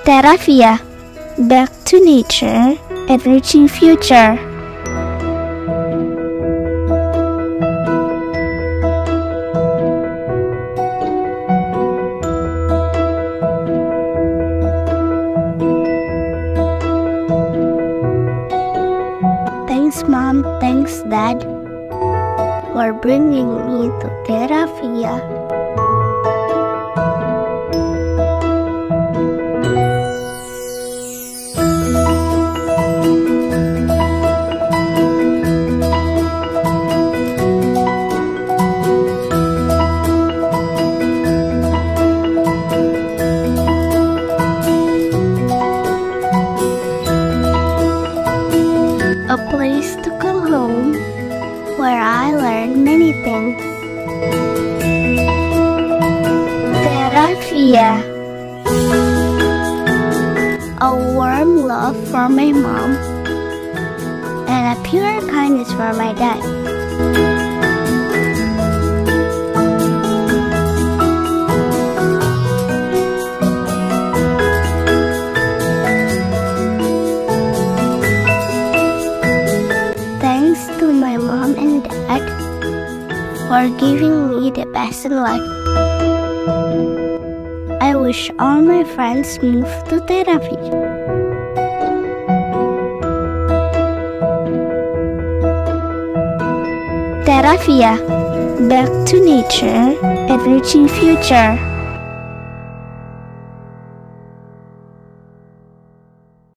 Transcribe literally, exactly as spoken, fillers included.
Terravia, back to nature, enriching future. Thanks Mom, thanks Dad, for bringing me to Terravia. A place to call home, where I learn many things. Terravia, a warm love for my mom, and a pure kindness for my dad. Thanks to my mom and dad for giving me the best in life. I wish all my friends move to Terravia. Terravia, back to nature, enriching future.